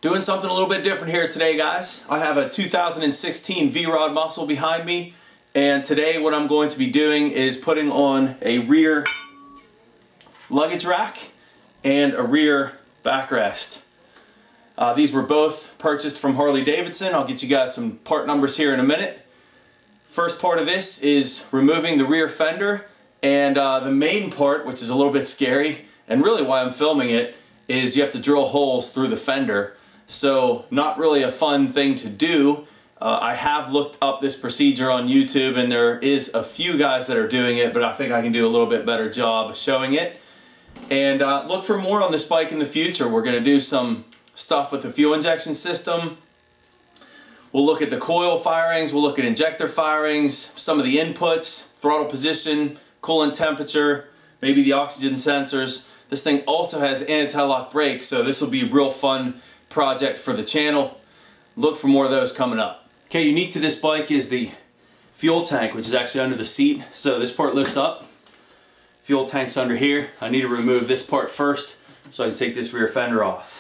Doing something a little bit different here today, guys. I have a 2016 V-Rod muscle behind me, and today what I'm going to be doing is putting on a rear luggage rack and a rear backrest. These were both purchased from Harley Davidson. I'll get you guys some part numbers here in a minute. First part of this is removing the rear fender, and the main part, which is a little bit scary, and really why I'm filming it, is you have to drill holes through the fender. So not really a fun thing to do. I have looked up this procedure on YouTube, and there is a few guys that are doing it, but I think I can do a little bit better job showing it. And look for more on this bike in the future. We're going to do some stuff with the fuel injection system. We'll look at the coil firings, we'll look at injector firings, some of the inputs, throttle position, coolant temperature, maybe the oxygen sensors. This thing also has anti-lock brakes, so this will be a real fun project for the channel. Look for more of those coming up. Okay, unique to this bike is the fuel tank, which is actually under the seat. So this part lifts up, fuel tank's under here. I need to remove this part first so I can take this rear fender off.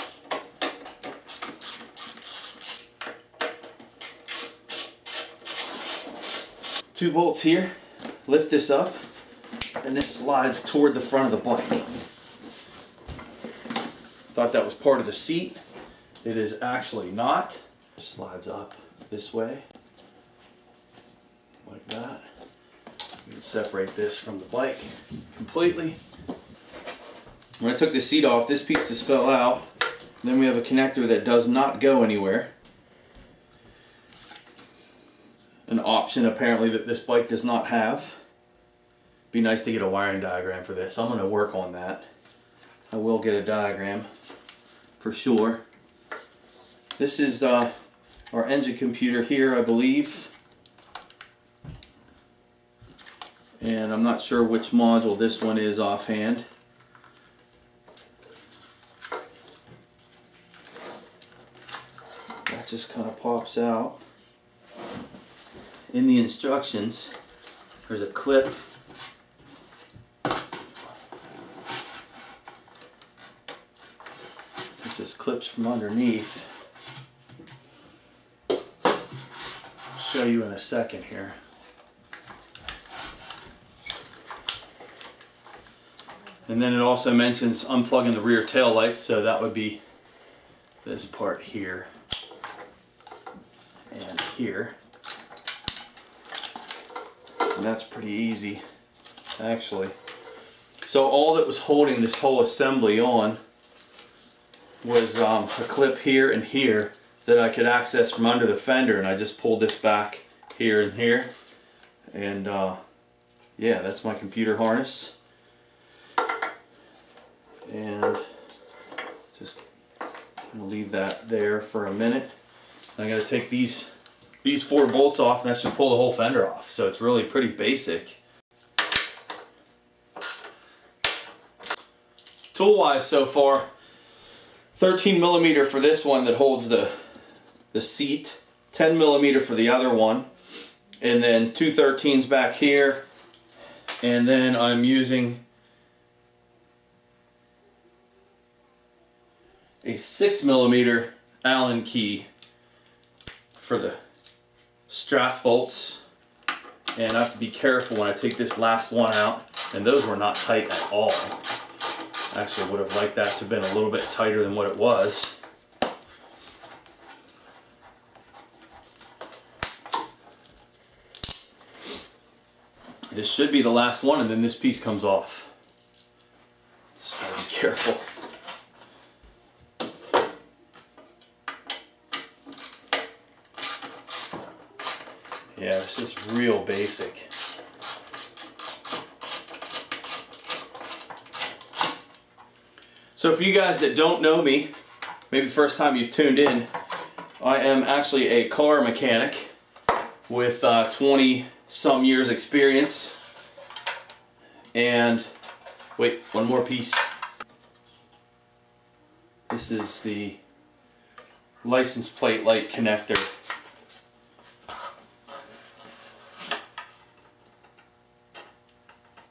Two bolts here, lift this up, and this slides toward the front of the bike. Thought that was part of the seat. It is actually not. It slides up this way, like that. You can separate this from the bike completely. When I took the seat off, this piece just fell out. Then we have a connector that does not go anywhere. An option apparently that this bike does not have. Be nice to get a wiring diagram for this. I'm going to work on that. I will get a diagram for sure. This is our engine computer here, I believe. And I'm not sure which module this one is offhand. That just kind of pops out. In the instructions, there's a clip. It just clips from underneath. I'll show you in a second here. And then it also mentions unplugging the rear tail lights, so that would be this part here and here. And that's pretty easy, actually. So all that was holding this whole assembly on was a clip here and here that I could access from under the fender, and I just pulled this back here and here. And yeah, that's my computer harness. And just gonna leave that there for a minute. I gotta take these 4 bolts off, and that should pull the whole fender off. So it's really pretty basic. Tool-wise so far, 13mm for this one that holds the seat, 10mm for the other one, and then 2 13s back here, and then I'm using a 6mm Allen key for the strap bolts, and I have to be careful when I take this last one out, and those were not tight at all. Actually would have liked that to have been a little bit tighter than what it was. This should be the last one, and then this piece comes off. Just gotta be careful. Yeah, it's just real basic. So for you guys that don't know me, maybe first time you've tuned in, I am actually a car mechanic with 20 some years experience. And wait, one more piece. This is the license plate light connector.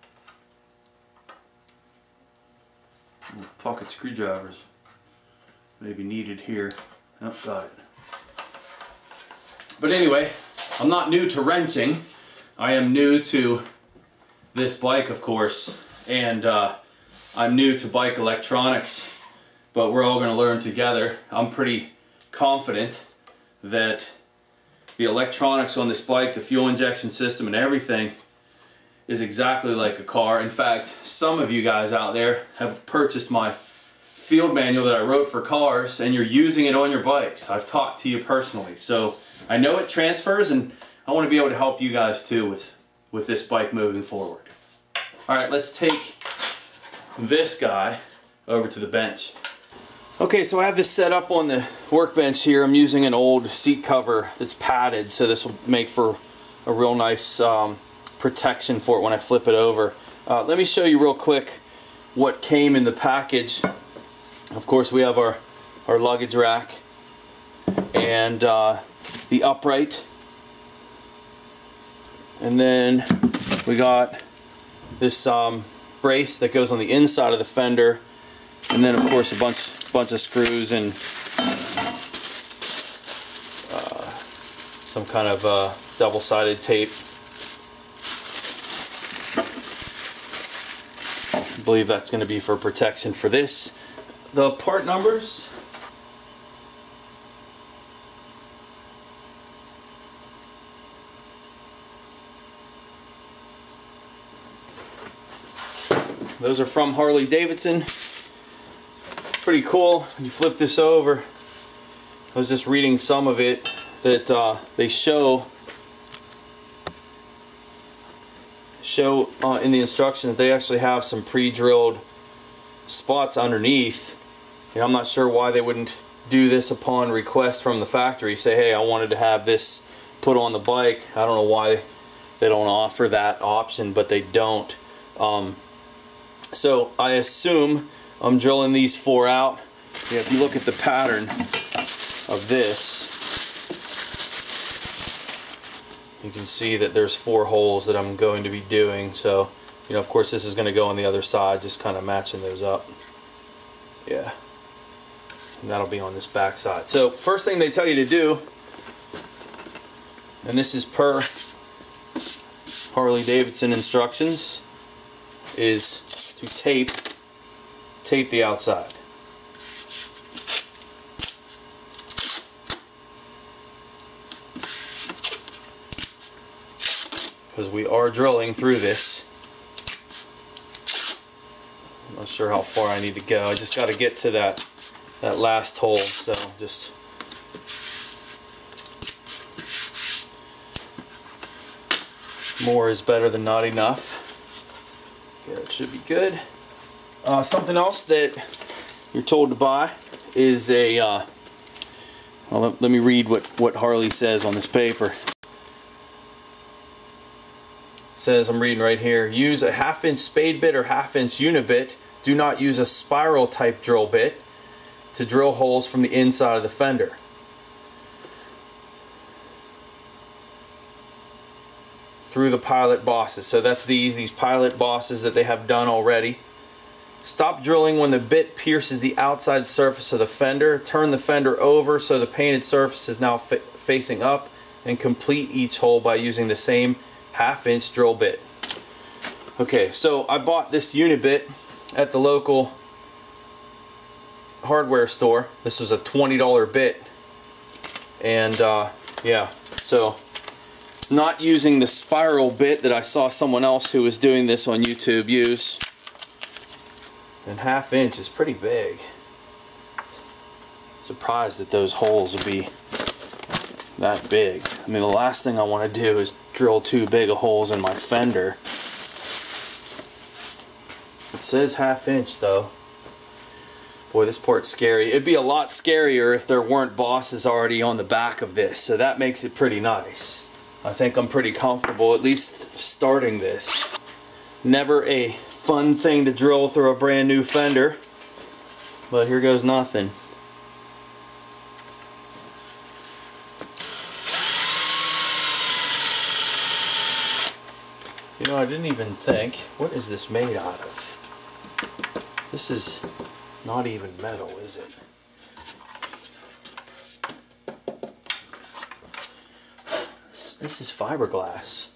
Pocket screwdrivers. maybe needed here. Oh, got it. But anyway, I'm not new to wrenching. I am new to this bike, of course, and I'm new to bike electronics, but we're all going to learn together. I'm pretty confident that the electronics on this bike, the fuel injection system and everything, is exactly like a car. In fact, some of you guys out there have purchased my field manual that I wrote for cars, and you're using it on your bikes. I've talked to you personally, so I know it transfers, and I want to be able to help you guys too with this bike moving forward. All right, let's take this guy over to the bench. Okay, so I have this set up on the workbench here. I'm using an old seat cover that's padded, so this will make for a real nice protection for it when I flip it over. Let me show you real quick what came in the package. Of course, we have our luggage rack and the upright, and then we got this brace that goes on the inside of the fender, and then of course a bunch of screws and some kind of double-sided tape. I believe that's going to be for protection for this. The part numbers, those are from Harley Davidson. Pretty cool. When you flip this over, I was just reading some of it that they show in the instructions. They actually have some pre-drilled spots underneath, and I'm not sure why they wouldn't do this upon request from the factory. Say, hey, I wanted to have this put on the bike. I don't know why they don't offer that option, but they don't. So I assume I'm drilling these 4 out. Yeah, if you look at the pattern of this, you can see that there's 4 holes that I'm going to be doing. So, you know, of course this is going to go on the other side, just kind of matching those up. Yeah. And that'll be on this back side. So first thing they tell you to do, and this is per Harley Davidson instructions, is to tape the outside. Because we are drilling through this. I'm not sure how far I need to go. I just got to get to that last hole, so just more is better than not enough. Okay, that should be good. Something else that you're told to buy is a well, let me read what Harley says on this paper. It says, I'm reading right here, use a 1/2-inch spade bit or 1/2-inch unibit. Do not use a spiral type drill bit to drill holes from the inside of the fender. Through the pilot bosses. So that's these pilot bosses that they have done already. Stop drilling when the bit pierces the outside surface of the fender. Turn the fender over so the painted surface is now facing up, and complete each hole by using the same 1/2-inch drill bit. Okay, so I bought this unibit at the local hardware store. This was a $20 bit, and yeah, so not using the spiral bit that I saw someone else who was doing this on YouTube use. And 1/2 inch is pretty big. Surprised that those holes would be that big. I mean, the last thing I want to do is drill too big of holes in my fender. It says 1/2 inch though. Boy, this part's scary. It'd be a lot scarier if there weren't bosses already on the back of this, so that makes it pretty nice. I think I'm pretty comfortable at least starting this. Never a fun thing to drill through a brand new fender, but here goes nothing. You know, I didn't even think, what is this made out of? This is not even metal, is it? is fiberglass.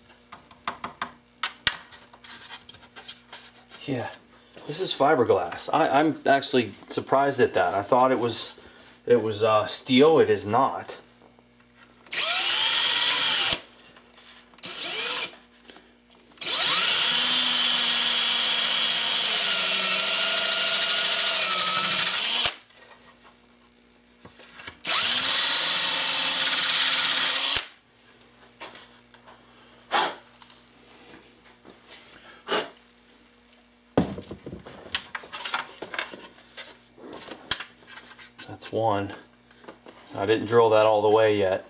Yeah, this is fiberglass. I'm actually surprised at that. I thought it was steel. It is not. That's one. I didn't drill that all the way yet.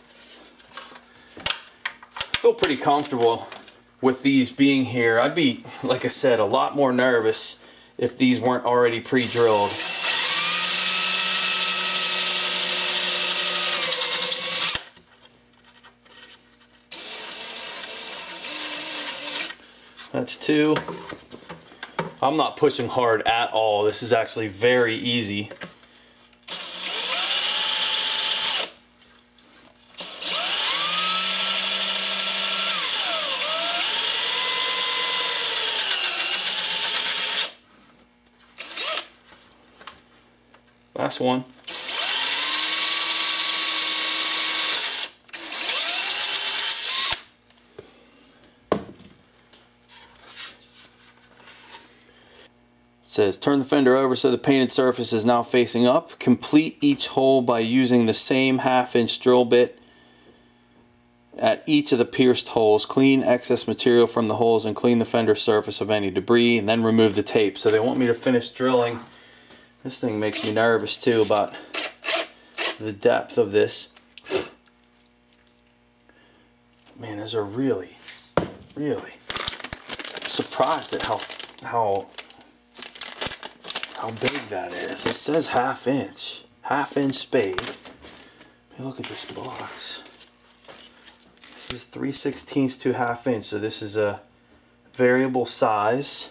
I feel pretty comfortable with these being here. I'd be, like I said, a lot more nervous if these weren't already pre-drilled. That's two. I'm not pushing hard at all. This is actually very easy. Last one. It says, turn the fender over so the painted surface is now facing up. Complete each hole by using the same 1/2" drill bit at each of the pierced holes. Clean excess material from the holes and clean the fender surface of any debris, and then remove the tape. So they want me to finish drilling. This thing makes me nervous too about the depth of this. Man, those are really surprised at how big that is. It says 1/2" spade. Let me look at this box. This is 3/16 to 1/2", so this is a variable size.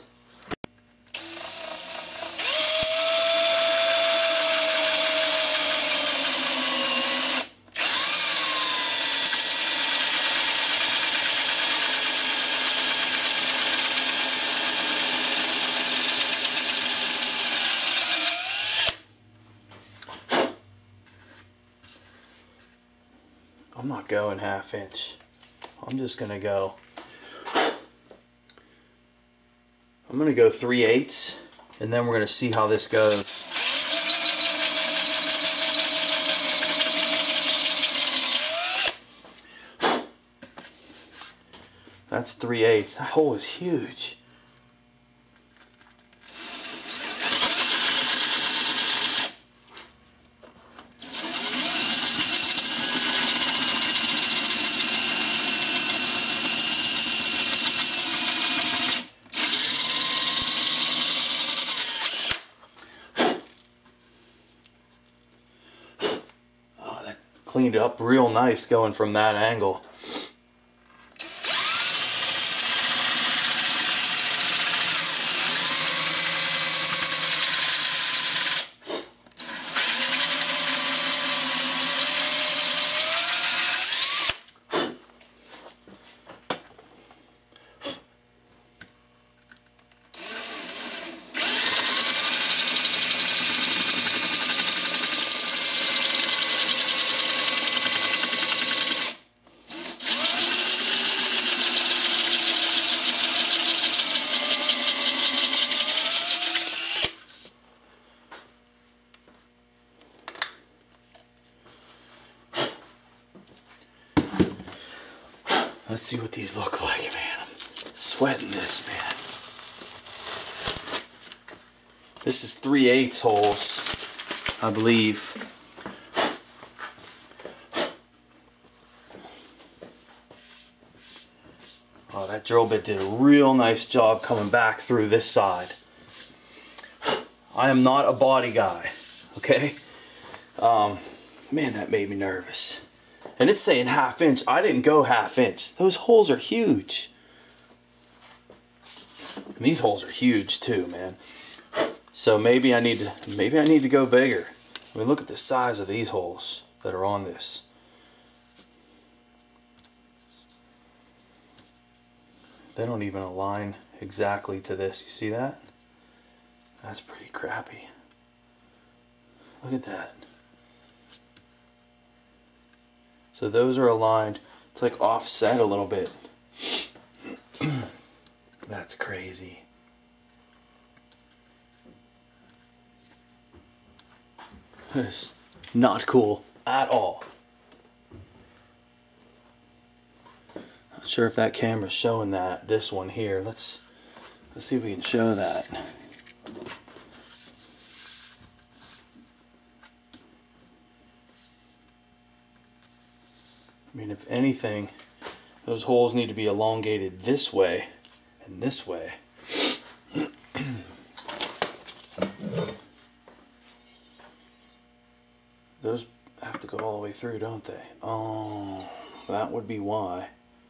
I'm not going 1/2". I'm just gonna go. I'm gonna go 3/8, and then we're gonna see how this goes. That's 3/8. That hole is huge. Cleaned it up real nice going from that angle. Let's see what these look like, man. I'm sweating this, man. This is 3/8 holes, I believe. Oh, that drill bit did a real nice job coming back through this side. I am not a body guy, okay? Man, that made me nervous. And it's saying 1/2". I didn't go 1/2". Those holes are huge. And these holes are huge too, man. So maybe I need to go bigger. I mean, look at the size of these holes that are on this. They don't even align exactly to this. You see that? That's pretty crappy. Look at that. So those are aligned. It's like offset a little bit. That's crazy. It's not cool at all. Not sure if that camera's showing that. This one here. Let's see if we can show that. I mean, if anything, those holes need to be elongated this way and this way. Those have to go all the way through, don't they? Oh, that would be why.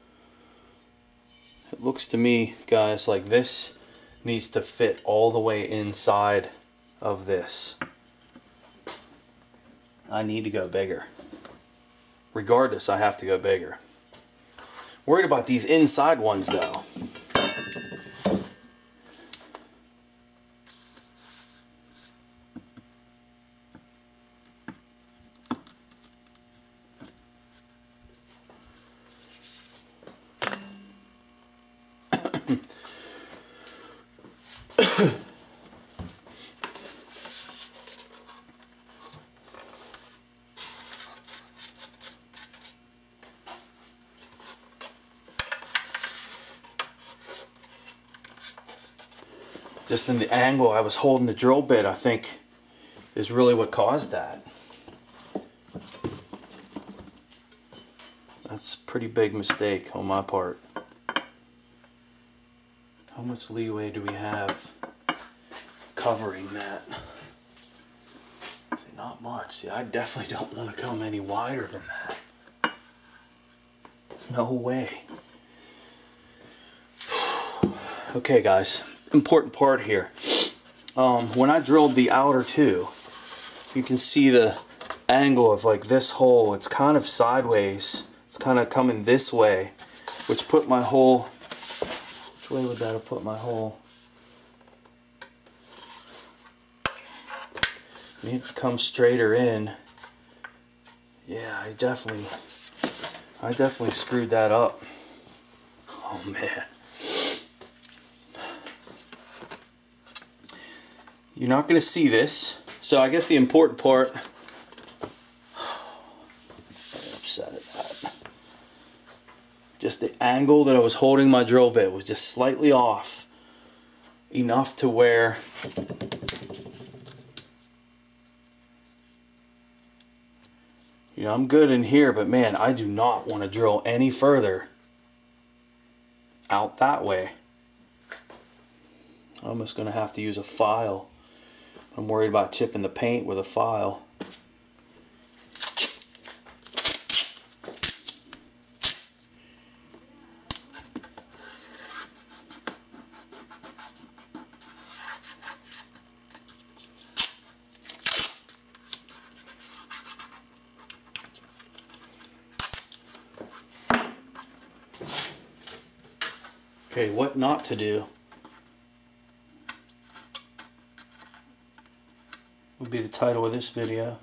It looks to me, guys, like this needs to fit all the way inside of this. I need to go bigger. Regardless, I have to go bigger. Worried about these inside ones though. Just in the angle I was holding the drill bit, I think, is really what caused that. That's a pretty big mistake on my part. How much leeway do we have covering that? See, not much. See, I definitely don't want to come any wider than that. No way. Okay, guys. Important part here. When I drilled the outer two, you can see the angle of like this hole. It's kind of sideways. It's kind of coming this way, which put my hole. Which way would that have put my hole? I need to come straighter in. Yeah, I definitely screwed that up. Oh man. You're not going to see this, so I guess the important part, I'm upset at that. Just the angle that I was holding my drill bit was just slightly off, enough to where I'm good in here, but man, I do not want to drill any further out that way. I'm almost going to have to use a file. I'm worried about chipping the paint with a file. Okay, what not to do would be the title of this video.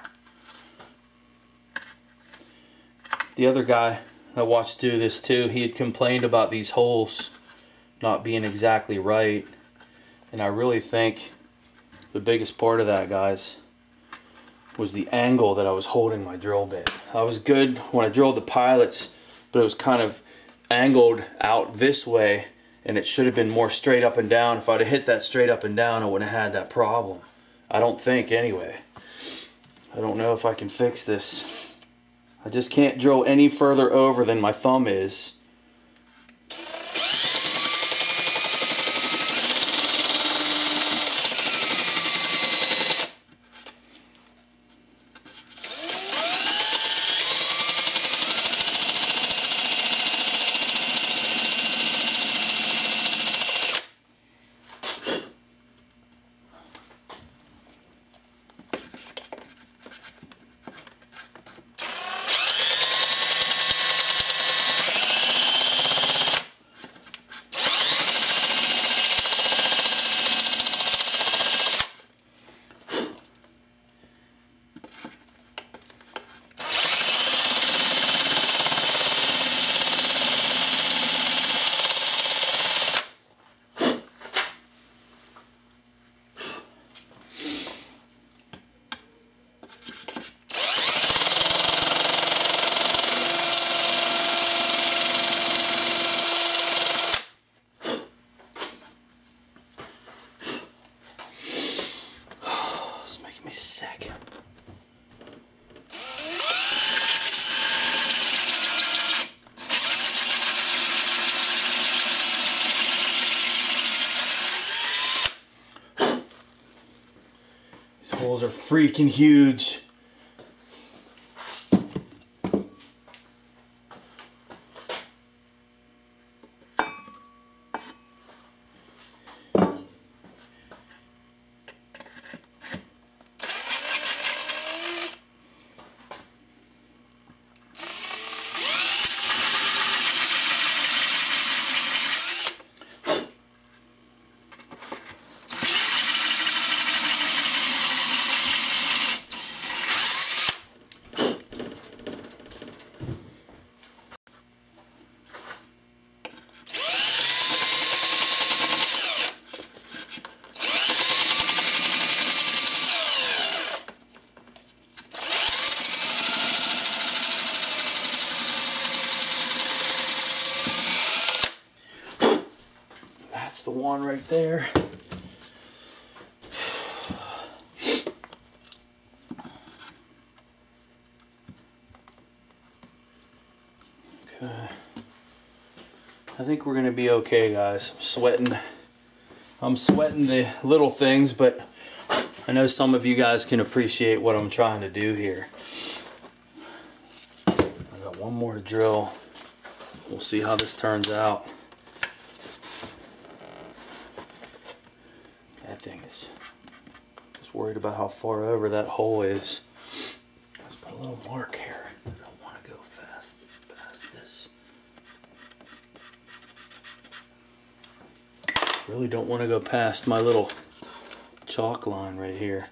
The other guy I watched do this too, he had complained about these holes not being exactly right, and I really think the biggest part of that, guys, was the angle that I was holding my drill bit. I was good when I drilled the pilots, but it was kind of angled out this way, and it should have been more straight up and down. If I'd have hit that straight up and down, I wouldn't have had that problem. I don't think, anyway. I don't know if I can fix this. I just can't drill any further over than my thumb is. freaking huge. That's the one right there. Okay. I think we're gonna be okay, guys. I'm sweating the little things, but I know some of you guys can appreciate what I'm trying to do here. I got one more to drill. We'll see how this turns out. That thing is just worried about how far over that hole is. Let's put a little mark here. I don't want to go past this. Really don't want to go past my little chalk line right here.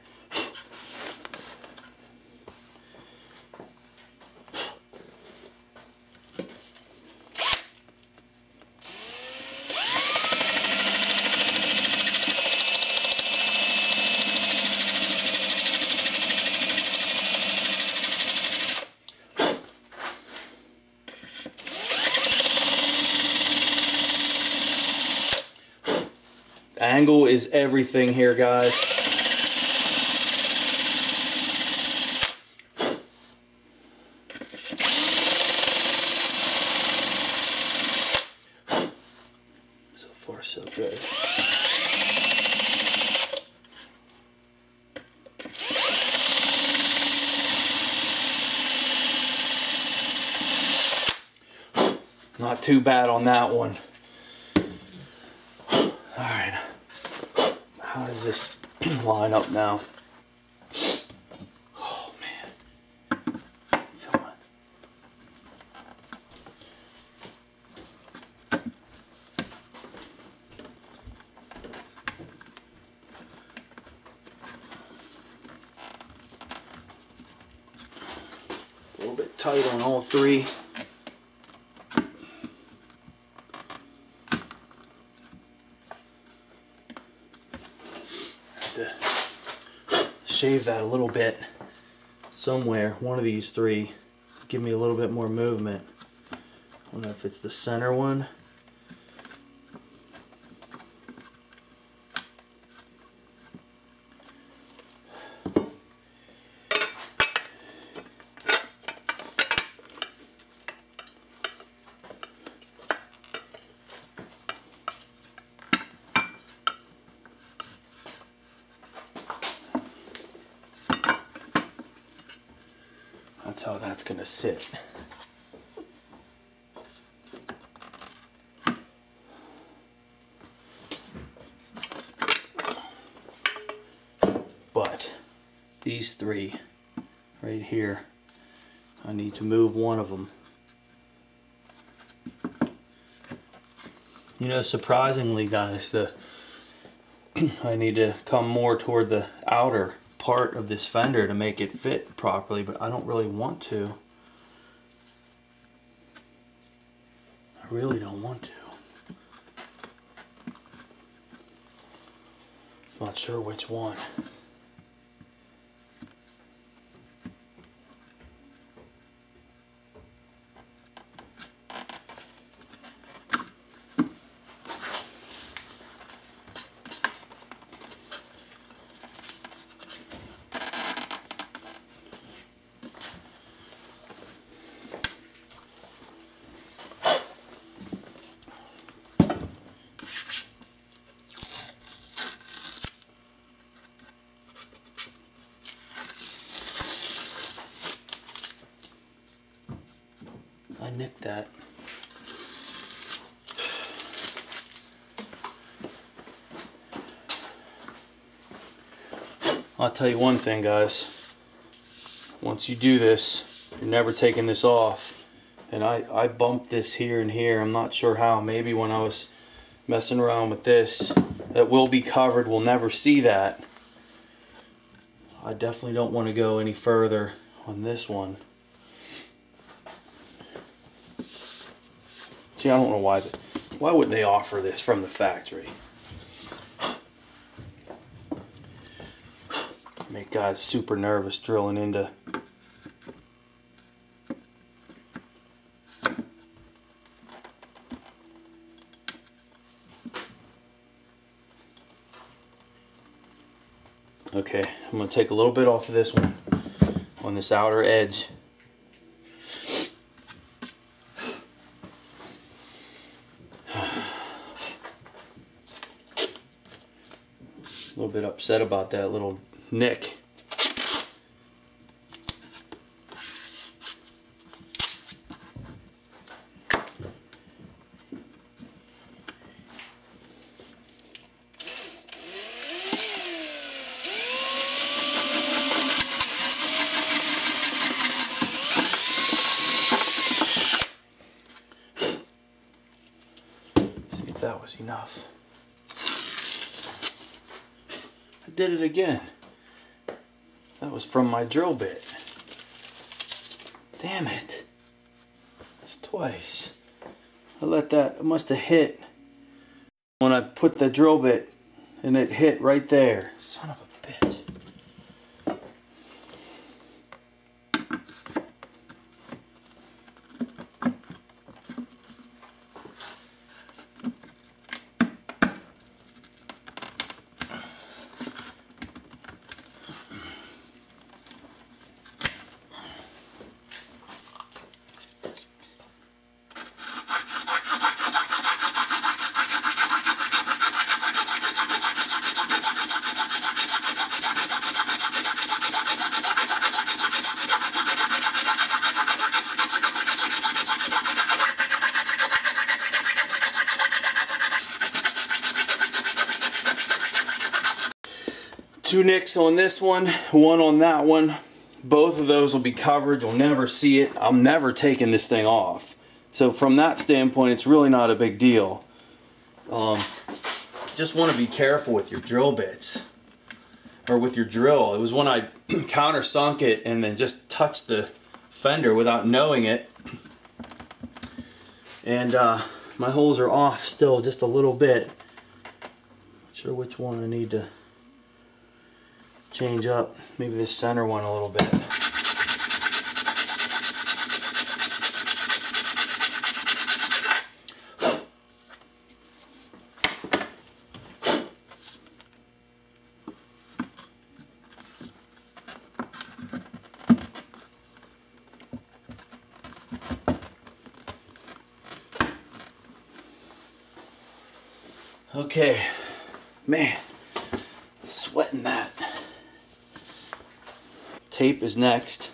Angle is everything here, guys. So far, so good. Not too bad on that one. Alright. How does this line up now? Oh man. Feel it. A little bit tight on all three. Shave that a little bit somewhere, one of these three, give me a little bit more movement. I don't know if it's the center one. That's how that's going to sit. But these three right here, I need to move one of them. You know, surprisingly, guys, I need to come more toward the outer part of this fender to make it fit properly, but I don't really want to. I really don't want to. Not sure which one. I nicked that. I'll tell you one thing, guys. Once you do this, you're never taking this off. And I bumped this here and here. I'm not sure how. Maybe when I was messing around with this. That will be covered. We'll never see that. I definitely don't want to go any further on this one. See, I don't know why would they offer this from the factory? Make guys super nervous drilling into. Okay, I'm going to take a little bit off of this one on this outer edge. A little bit upset about that little nick. See if that was enough. I did it again. That was from my drill bit. Damn it. That's twice. It must have hit when I put the drill bit and it hit right there. Son of a bitch. Two nicks on this one on that one. Both of those will be covered. You'll never see it. I'm never taking this thing off. So from that standpoint, it's really not a big deal. Just want to be careful with your drill bits. Or with your drill. It was when I countersunk it and then just touched the fender without knowing it. And my holes are off still just a little bit. Not sure which one I need to change up. Maybe this center one a little bit. Okay, man, sweating that. Tape is next.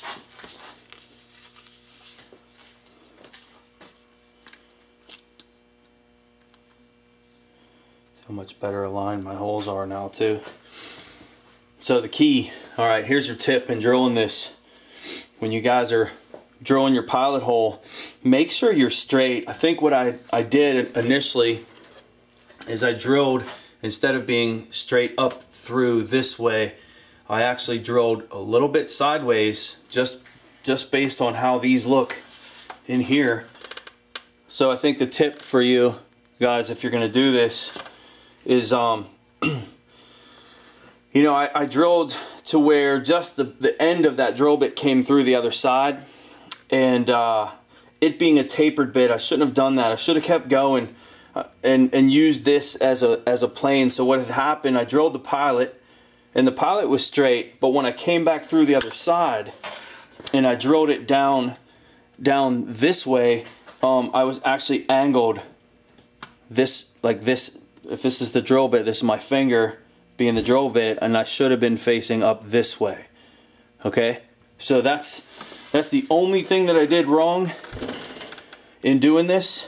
So much better aligned my holes are now too. So the key, all right, here's your tip in drilling this. When you guys are drilling your pilot hole, make sure you're straight. I think what I did initially is I drilled, instead of being straight up through this way, I actually drilled a little bit sideways, just based on how these look in here. So I think the tip for you guys, if you're gonna do this, is you know, I drilled to where just the end of that drill bit came through the other side, and it being a tapered bit, I shouldn't have done that. I should have kept going and used this as a plane. So what had happened, I drilled the pilot, and the pilot was straight, but when I came back through the other side and I drilled it down this way, I was actually angled this, like this. If this is the drill bit, this is my finger being the drill bit, and I should have been facing up this way. Okay, so that's the only thing that I did wrong. in doing this.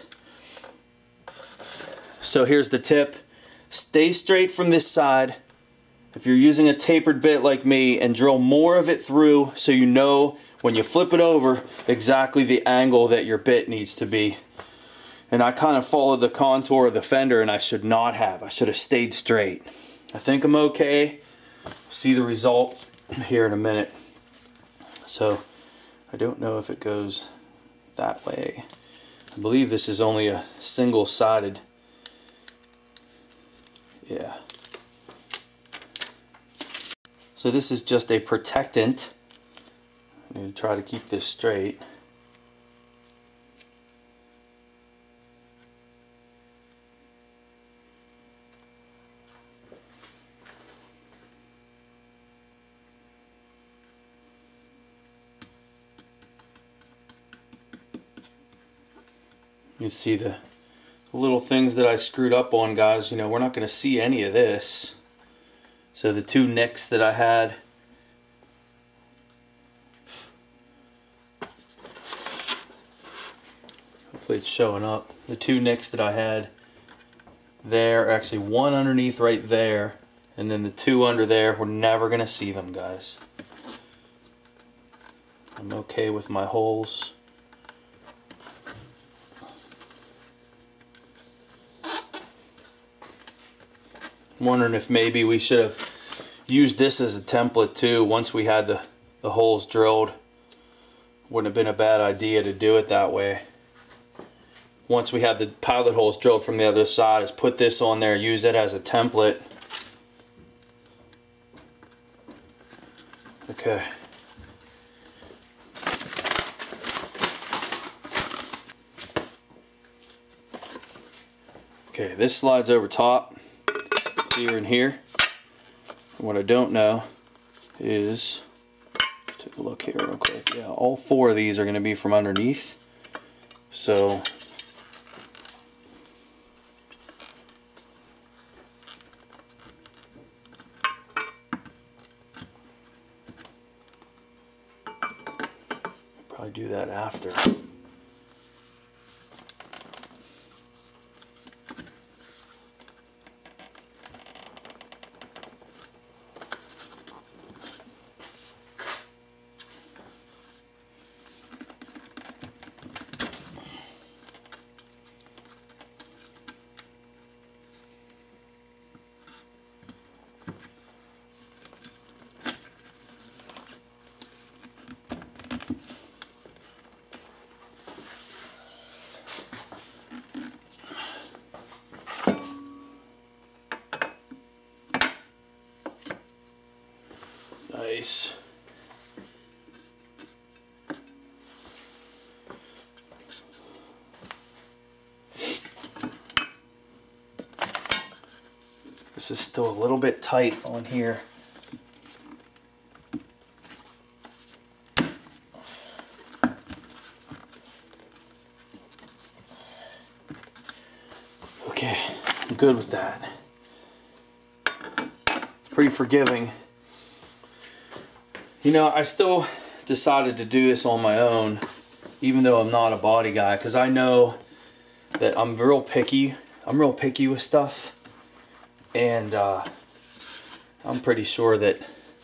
So here's the tip. Stay straight from this side. If you're using a tapered bit like me, and drill more of it through so you know when you flip it over exactly the angle that your bit needs to be. And I kind of followed the contour of the fender, and I should not have. I should have stayed straight. I think I'm okay. See the result here in a minute. So I don't know if it goes that way. I believe this is only a single-sided. Yeah. So this is just a protectant. I'm going to try to keep this straight. You see the little things that I screwed up on, guys. You know, we're not going to see any of this. So the two nicks that I had, hopefully it's showing up. The two nicks that I had there, actually one underneath right there, and then the two under there, we're never going to see them, guys. I'm okay with my holes. I'm wondering if maybe we should have used this as a template too once we had the holes drilled. Wouldn't have been a bad idea to do it that way. Once we had the pilot holes drilled from the other side, is put this on there, use it as a template. Okay. Okay, this slides over top. Here and here. And what I don't know is, let's take a look here real quick. Yeah, all four of these are going to be from underneath. So probably do that after. Nice. This is still a little bit tight on here. Okay, I'm good with that. It's pretty forgiving. You know, I still decided to do this on my own, even though I'm not a body guy, because I know that I'm real picky. I'm real picky with stuff, and I'm pretty sure that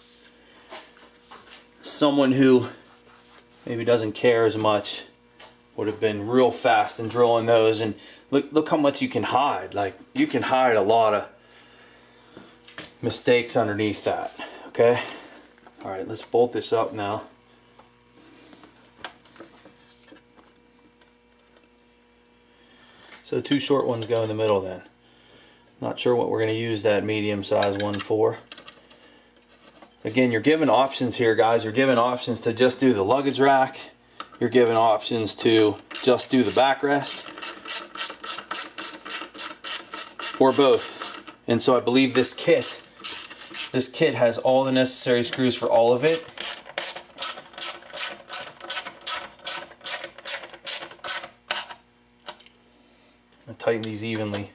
someone who maybe doesn't care as much would have been real fast in drilling those. And look how much you can hide. Like, you can hide a lot of mistakes underneath that. Okay. All right, let's bolt this up now. So two short ones go in the middle then. Not sure what we're going to use that medium size one for. Again, you're given options here, guys. You're given options to just do the luggage rack. You're given options to just do the backrest, or both. And so I believe this kit has all the necessary screws for all of it. I'll tighten these evenly.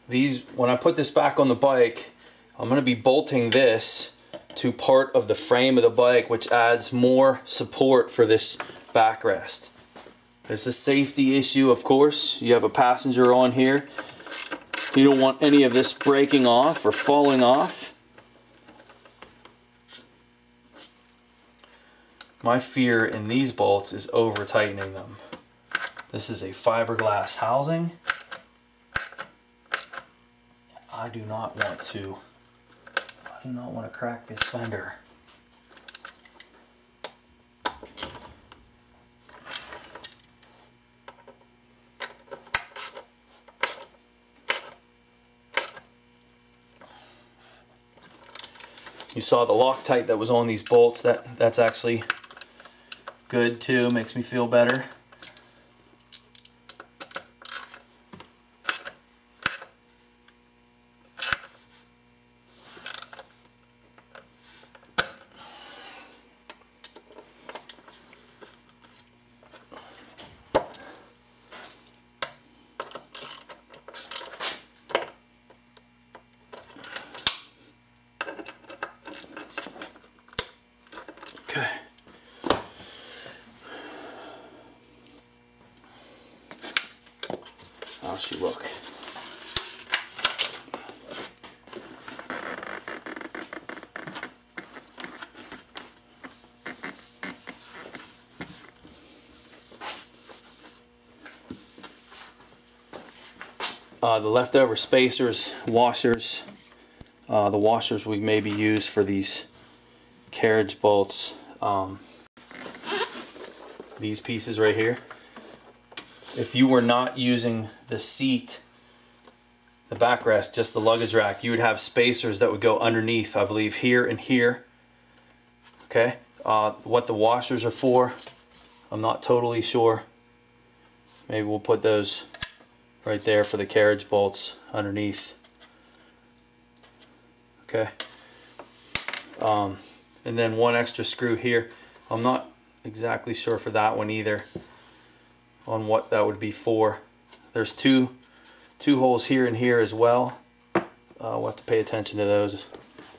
when I put this back on the bike, I'm going to be bolting this to part of the frame of the bike, which adds more support for this backrest. It's a safety issue, of course. You have a passenger on here. You don't want any of this breaking off or falling off. My fear in these bolts is over tightening them. This is a fiberglass housing. I do not want to crack this fender. You saw the Loctite that was on these bolts. That's actually good too, makes me feel better. Okay. How she look? The leftover spacers, washers, the washers we maybe use for these carriage bolts, these pieces right here. If you were not using the seat, the backrest, just the luggage rack, you would have spacers that would go underneath, I believe here and here. Okay, what the washers are for, I'm not totally sure. Maybe we'll put those right there for the carriage bolts underneath. Okay. And then one extra screw here. I'm not exactly sure for that one either, on what that would be for. There's two holes here and here as well. We'll have to pay attention to those.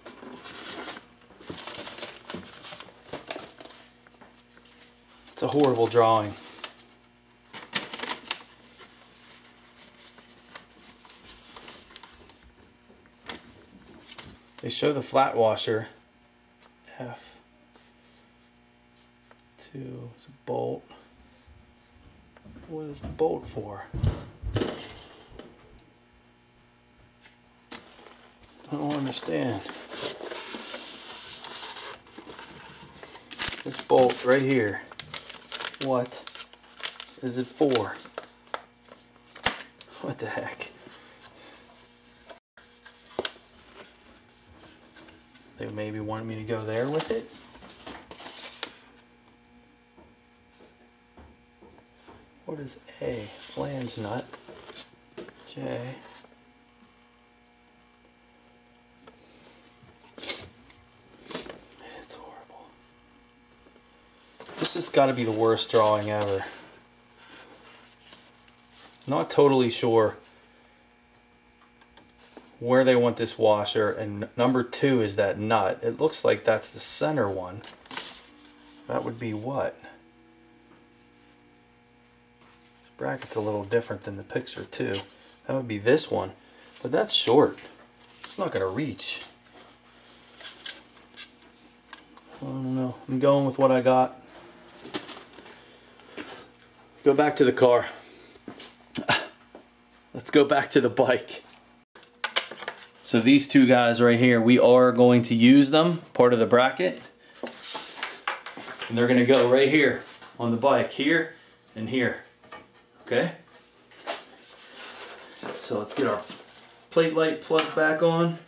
It's a horrible drawing. They show the flat washer F2 is a bolt. What is the bolt for? I don't understand. This bolt right here, what is it for? What the heck? They maybe want me to go there with it. What is A? Flange nut. J. It's horrible. This has got to be the worst drawing ever. Not totally sure where they want this washer, and number 2 is that nut. It looks like that's the center one. That would be what? This bracket's a little different than the picture too. That would be this one, but that's short. It's not gonna reach. I don't know. I'm going with what I got. Go back to the car. Let's go back to the bike. So these two guys right here, we are going to use them, part of the bracket. And they're gonna go right here on the bike, here and here, okay? So let's get our plate light plugged back on.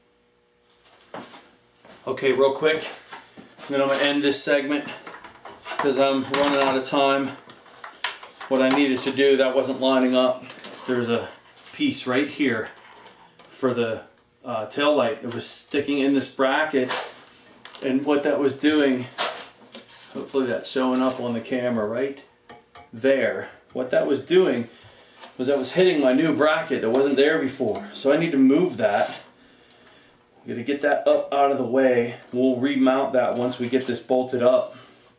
Okay, real quick, and then I'm gonna end this segment because I'm running out of time. What I needed to do, that wasn't lining up. There's a piece right here for the tail light. It was sticking in this bracket, and what that was doing, hopefully that's showing up on the camera right there. What that was doing was that was hitting my new bracket that wasn't there before. So I need to move that. I'm gonna get that up out of the way. We'll remount that once we get this bolted up.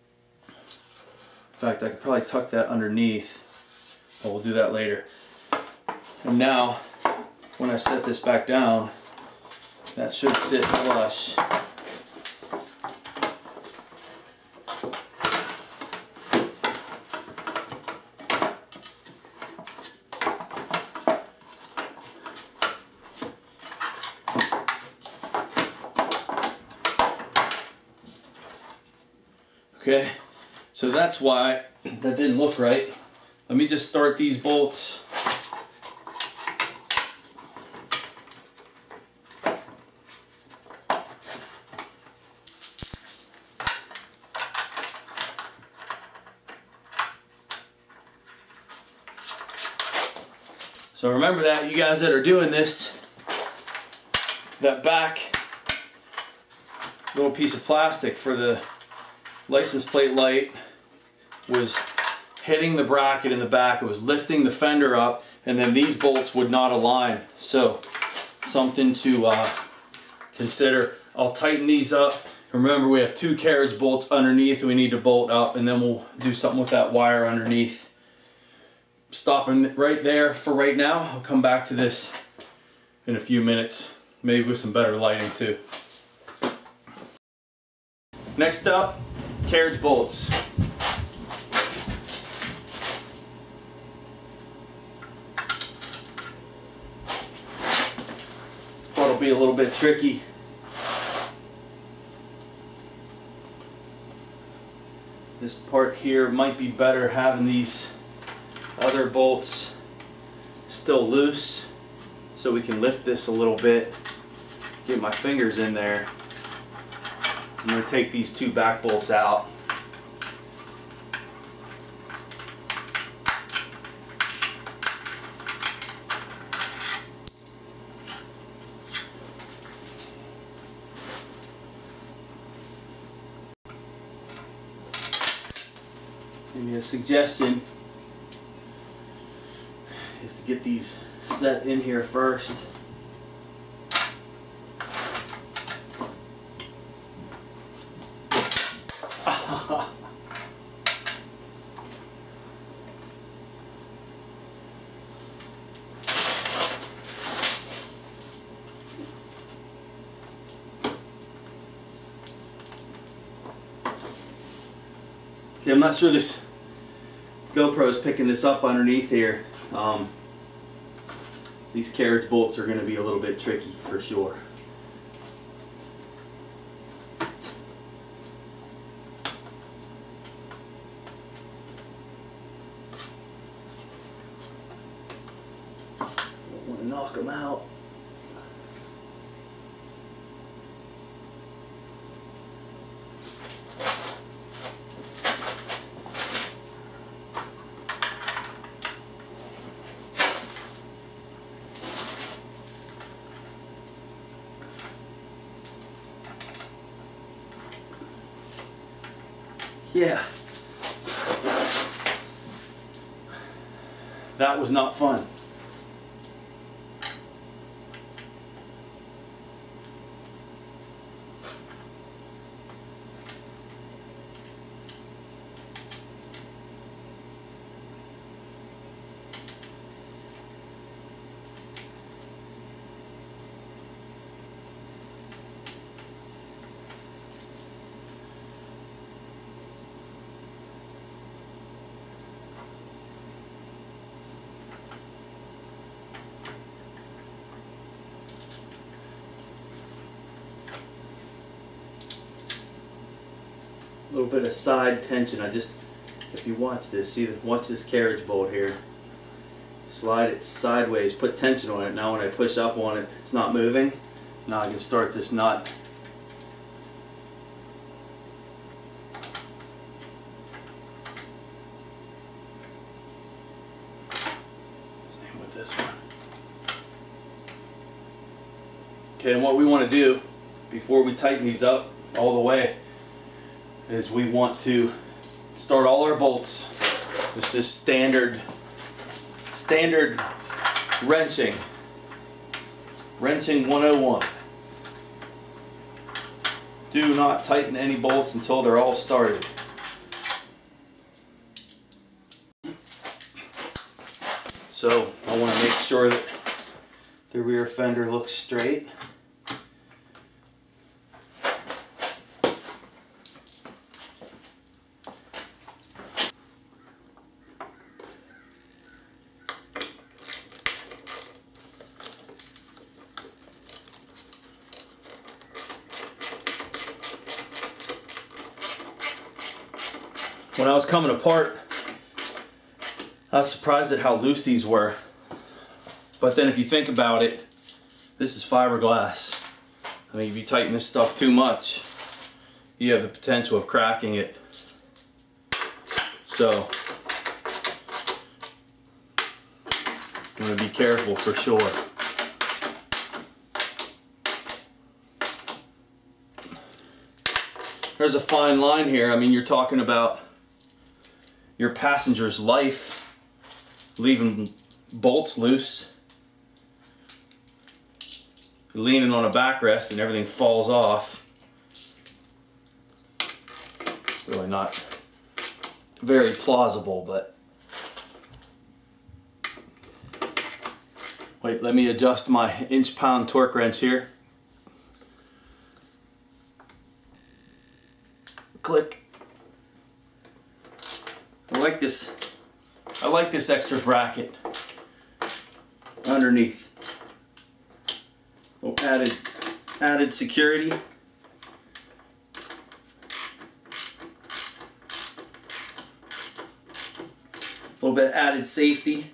In fact, I could probably tuck that underneath, but we'll do that later. And now, when I set this back down, that should sit flush. Okay, so that's why that didn't look right. Let me just start these bolts. So remember that, you guys that are doing this, that back little piece of plastic for the license plate light was hitting the bracket in the back. It was lifting the fender up, and then these bolts would not align. So something to consider. I'll tighten these up. Remember, we have 2 carriage bolts underneath we need to bolt up, and then we'll do something with that wire underneath. Stopping right there for right now. I'll come back to this in a few minutes, maybe with some better lighting too. Next up, carriage bolts. This part will be a little bit tricky. This part here might be better having these other bolts still loose so we can lift this a little bit, get my fingers in there. I'm going to take these 2 back bolts out. Maybe a suggestion is to get these set in here first. Okay, I'm not sure this GoPro is picking this up underneath here. These carriage bolts are going to be a little bit tricky for sure. Don't want to knock them out. Yeah, that was not fun. A little bit of side tension. If you watch this, watch this carriage bolt here. Slide it sideways, put tension on it. Now when I push up on it, it's not moving. Now I can start this nut. Okay, and what we want to do before we tighten these up all the way is we want to start all our bolts. This is standard wrenching 101. Do not tighten any bolts until they're all started. So I want to make sure that the rear fender looks straight. When I was coming apart, I was surprised at how loose these were. But then if you think about it, this is fiberglass. I mean, if you tighten this stuff too much, you have the potential of cracking it. So, I'm going to be careful for sure. There's a fine line here. I mean, you're talking about your passenger's life, leaving bolts loose, leaning on a backrest and everything falls off. Really not very plausible, but wait, let me adjust my inch-pound torque wrench here. Click. I like this extra bracket underneath. Oh, added security. A little bit added safety.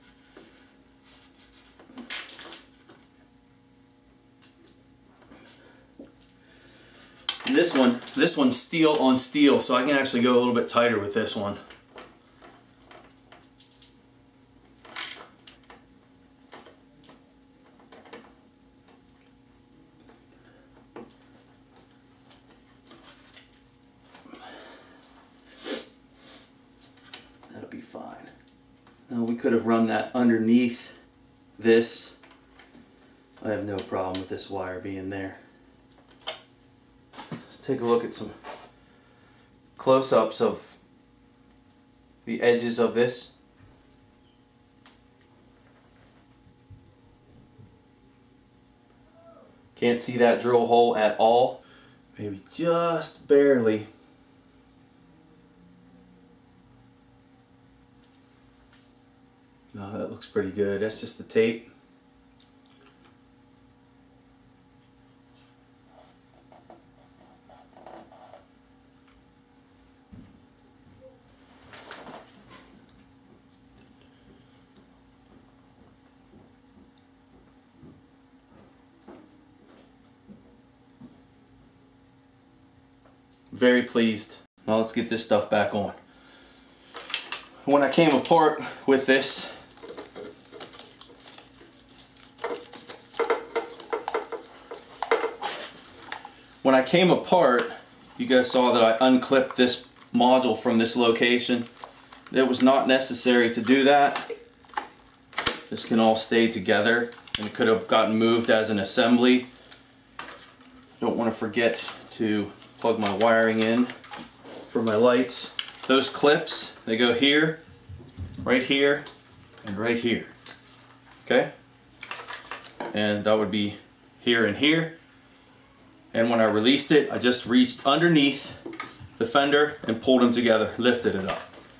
And this one's steel on steel, so I can actually go a little bit tighter with this one. That'll be fine. Now we could have run that underneath this. I have no problem with this wire being there. Let's take a look at some close-ups of the edges of this. Can't see that drill hole at all. Maybe just barely. No, that looks pretty good. That's just the tape. Very pleased. Now let's get this stuff back on. When I came apart with this, you guys saw that I unclipped this module from this location. It was not necessary to do that. This can all stay together, and it could have gotten moved as an assembly. Don't want to forget to plug my wiring in for my lights. Those clips, they go here, right here, and right here. Okay? And that would be here and here. And when I released it, I just reached underneath the fender and pulled them together, lifted it up.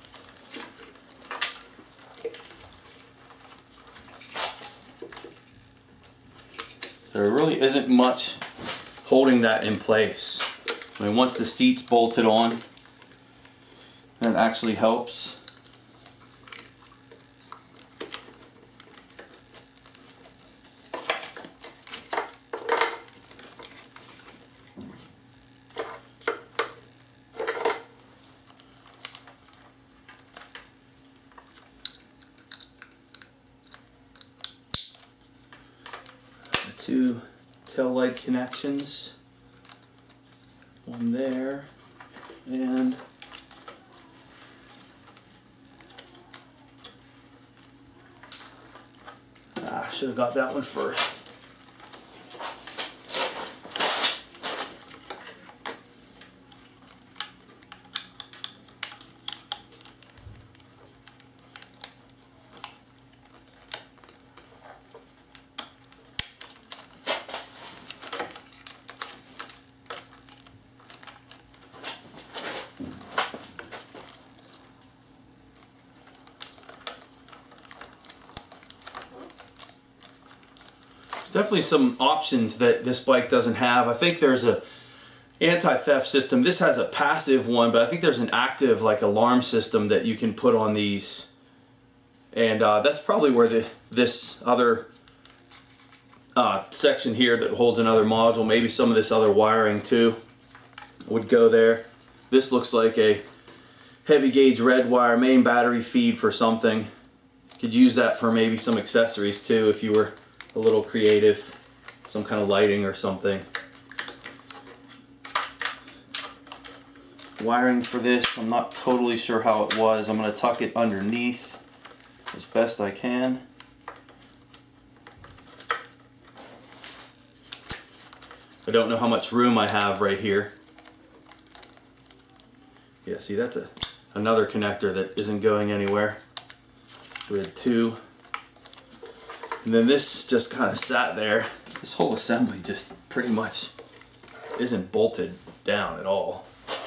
There really isn't much holding that in place. I mean, once the seat's bolted on, that actually helps. tail light connections on there, and I should have got that one first. Definitely some options that this bike doesn't have. I think there's a anti-theft system. This has a passive one, but I think there's an active like alarm system that you can put on these. And that's probably where this other section here that holds another module, maybe some of this other wiring too, would go there. This looks like a heavy gauge red wire main battery feed for something. Could use that for maybe some accessories too if you were a little creative, some kind of lighting or something. Wiring for this, I'm not totally sure how it was. I'm going to tuck it underneath as best I can. I don't know how much room I have right here. Yeah, see, that's another connector that isn't going anywhere. We had two. And then this just kind of sat there. This whole assembly just pretty much isn't bolted down at all.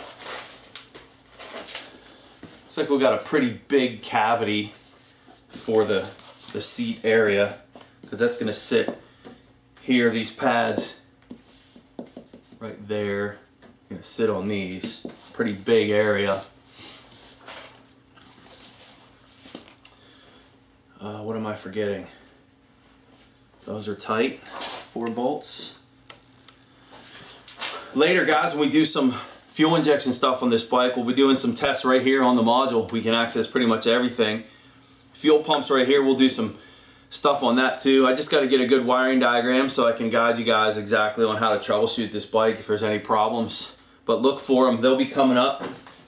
Looks like we got a pretty big cavity for the seat area, because that's going to sit here. These pads right there, going to sit on these. Pretty big area. What am I forgetting? Those are tight, 4 bolts. Later, guys, when we do some fuel injection stuff on this bike, we'll be doing some tests right here on the module. We can access pretty much everything. Fuel pumps right here, we'll do some stuff on that too. I just got to get a good wiring diagram so I can guide you guys exactly on how to troubleshoot this bike if there's any problems. But look for them, they'll be coming up.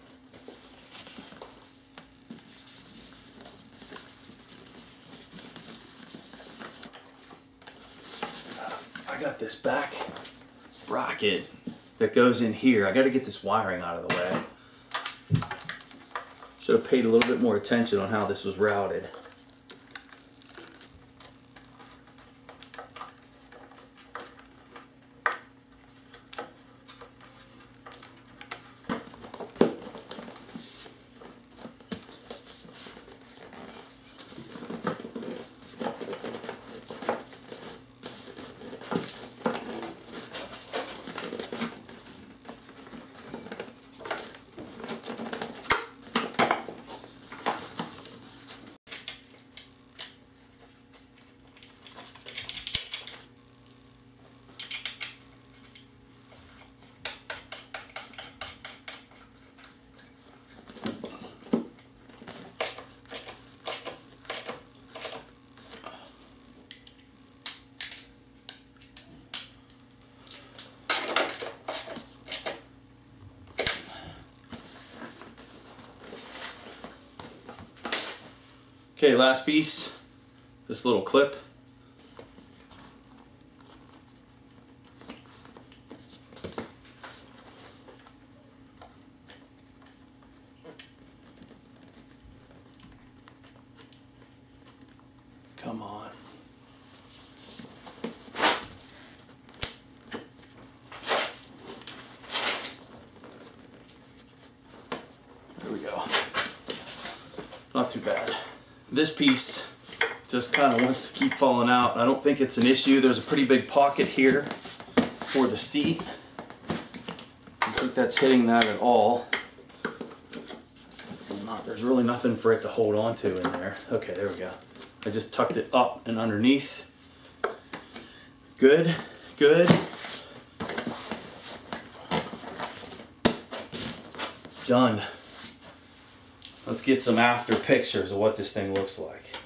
I got this back bracket that goes in here. I got to get this wiring out of the way. Should have paid a little bit more attention on how this was routed. Okay, last piece, this little clip. Come on. There we go. Not too bad. This piece just kind of wants to keep falling out. I don't think it's an issue. There's a pretty big pocket here for the seat. I don't think that's hitting that at all. There's really nothing for it to hold on to in there. Okay, there we go. I just tucked it up and underneath. Good, good. Done. Let's get some after pictures of what this thing looks like.